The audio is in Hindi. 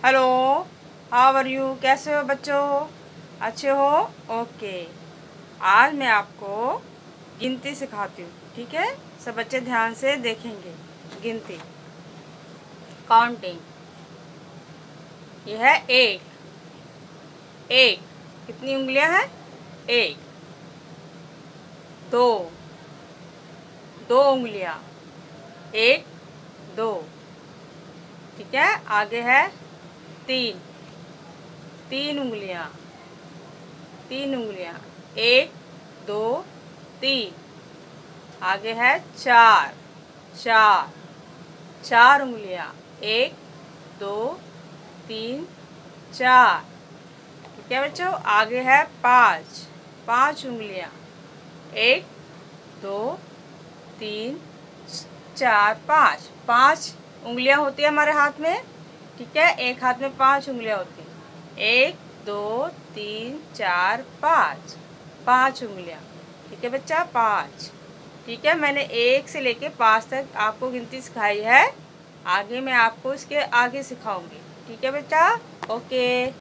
Hello, how are you? कैसे हो बच्चों? अच्छे हो? ओके। आज मैं आपको गिनती सिखाती हूँ, ठीक है? सब बच्चे ध्यान से देखेंगे। गिनती, काउंटिंग। यह है एक। एक कितनी उंगलियां हैं? एक। दो, दो उंगलियां। एक, दो। ठीक है। आगे है तीन, तीन उंगलियां। तीन उंगलियां। एक, दो, तीन। आगे है चार, चार। चार उंगलियां। एक, दो, तीन, चार। ठीक है बच्चों। आगे है पाँच, पाँच उंगलियां। एक, दो, तीन, चार, पाँच। पाँच उंगलियां होती है हमारे हाथ में। ठीक है। एक हाथ में पांच उंगलियां होती हैं। एक, दो, तीन, चार, पाँच। पांच उंगलियां। ठीक है बच्चा, पाँच। ठीक है। मैंने एक से लेके पाँच तक आपको गिनती सिखाई है। आगे मैं आपको इसके आगे सिखाऊंगी। ठीक है बेटा? ओके।